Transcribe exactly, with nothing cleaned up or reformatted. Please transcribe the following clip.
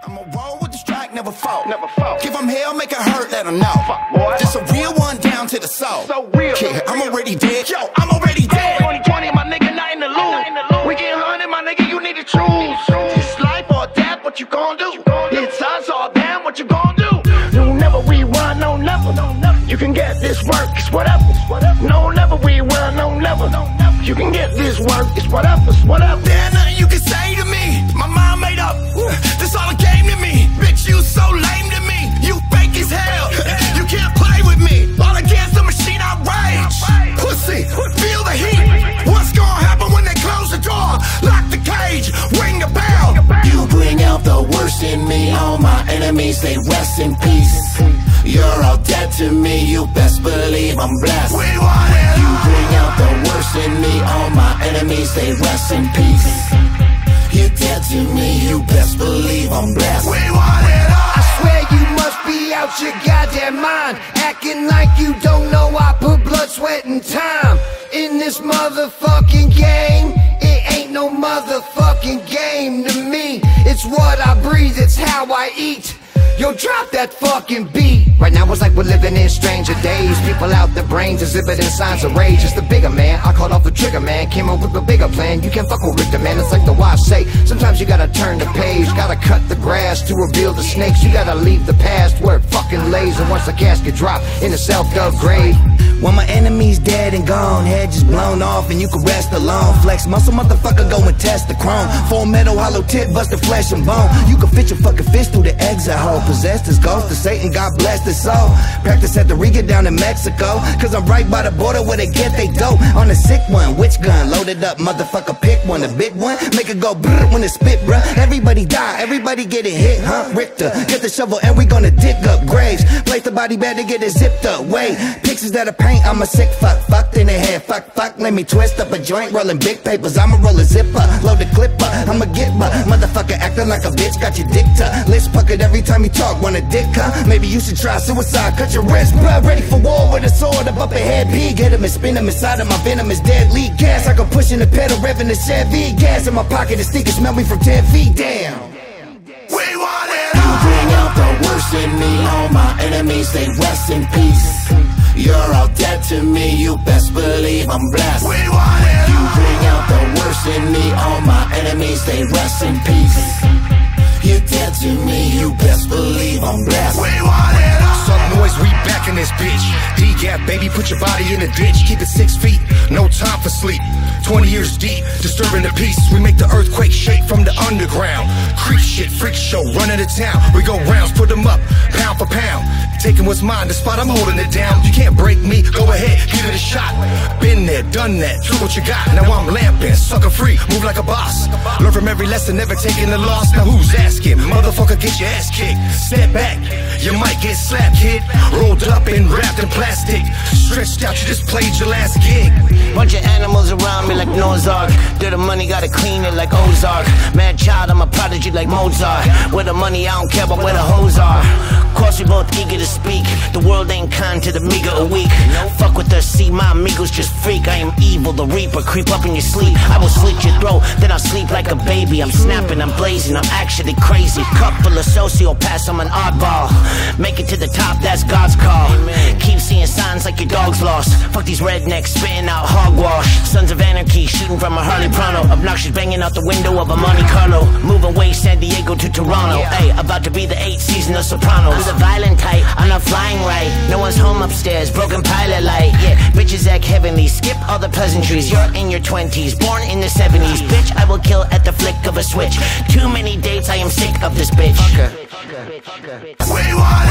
I'ma roll with the strike, never fall. Never fall. Give them hell, make it hurt, let them know. Fuck, boy. This a real one down to the soul. So real. Yeah, I'm already dead. Yo, I'm already dead. twenty twenty, my nigga, not in the loop. We get hunted, my nigga, you need to choose. It's life or death, what you gon' do? It's us or them, what you gon' do? You never rewind, no never. You can get this work, it's whatever. No, never rewind, no never. You can get this work, it's whatever, it's whatever. There ain't nothing you can say to me. My mind made up. This all a game to me. Bitch, you so lame to me. You fake as hell. You can't play with me. All against the machine, I rage. Pussy, feel the heat. What's gonna happen when they close the door? Lock the cage, ring the bell. You bring out the worst in me. All my enemies, they rest in peace. You're all dead to me. You best believe I'm blessed. We want it. You bring out the worst in me. All my enemies, they rest in peace. You're dead to me, you best believe I'm blessed. We want it all. I swear you must be out your goddamn mind, acting like you don't know I put blood, sweat, and time in this motherfucking game. It ain't no motherfucking game to me. It's what I breathe, it's how I eat. Yo, drop that fucking beat. Right now it's like we're living in stranger days. People out their brains exhibiting signs of rage. It's the bigger man, I called off the trigger man. Came up with a bigger plan, you can't fuck with Richter, man. It's like the wise say, sometimes you gotta turn the page. Gotta cut the grass to reveal the snakes. You gotta leave the past where it fucking lays. And once the casket drop in a self-dug grave, when my enemy's dead and gone, head just blown off and you can rest alone. Flex muscle, motherfucker, go and test the chrome. Full metal, hollow tip, bust the flesh and bone. You can fit your fucking fist through the exit hole. Possessed as ghost of Satan, God bless his soul. Practice at the Riga down in Mexico, cause I'm right by the border where they get they dope. On a sick one, which gun? Loaded up, motherfucker, pick one. A big one, make it go brrr when it spit, bruh. Everybody die, everybody get it hit, huh? Richter, get the shovel and we gonna dig up graves. Place the body bag to get it zipped up. Wait, pictures that are paint, I'm a sick fuck. Fucked in the head, fuck, fuck. Let me twist up a joint, rolling big papers. I'ma roll a zipper, load the clipper. I'ma get my motherfucker acting like a bitch. Got your dick tucked, lips puckered every time you talk. Want a dick, huh? Maybe you should try suicide. Cut your wrist, bruh. Ready for war with a sword up up ahead. Pig, hit him and spin him inside of my venom is deadly gas. I go pushing the pedal, revving the Chevy. Gas in my pocket, the stickers smell me from ten feet down. We want it all. You bring out the worst in me. All my enemies, they rest in peace. You're all dead to me, you best believe I'm blessed. We want it all. You bring out the worst in me. All my enemies, they rest in peace. You're dead to me, you best believe I'm blessed. We want it all. Some noise, we back in this bitch. D-gap, baby, put your body in the ditch. Keep it six feet, no time for sleep. Twenty years deep, disturbing the peace. We make the earthquake shake from the underground. Creep shit, freak show, running to town. We go rounds, put them up, pound for pound. Taking what's mine, the spot I'm holding it down. You can't break me, go ahead, give it a shot. Been there, done that, do what you got. Now I'm lamping, sucker free, move like a boss. Learn from every lesson, never taking a loss. Now who's asking? Motherfucker, get your ass kicked. Step back, you might get slapped, kid. Rolled up and wrapped in plastic. Stretched out, you just played your last gig. Bunch of animals around me like Noah's Ark. Dirty money, gotta clean it like Ozark. Mad child, I'm a prodigy like Mozart. With the money, I don't care about where the hoes are. Course we both eager to speak. The world ain't kind to the meager or weak. Fuck with us, see my amigos just freak. I am evil, the reaper, creep up in your sleep. I will slit your throat, then I'll sleep like a baby. I'm snapping, I'm blazing, I'm actually crazy. Cup full of sociopaths, I'm an oddball. Make it to the top, that's God's call. Keep seeing signs like your dog's lost. Fuck these rednecks, spitting out hogwash. Sons of anarchy, shooting from a Harley Pronto. Obnoxious, banging out the window of a Monte Carlo. Moving way San Diego to Toronto. Hey, about to be the eighth season of Sopranos. I'm the violent type, I'm not flying right. No one's home upstairs, broken pilot light. Yeah, bitches act heavenly, skip all the pleasantries. You're in your twenties, born in the seventies. Bitch, I will kill at the flick of a switch. Too many dates, I am sick of this bitch. We want it.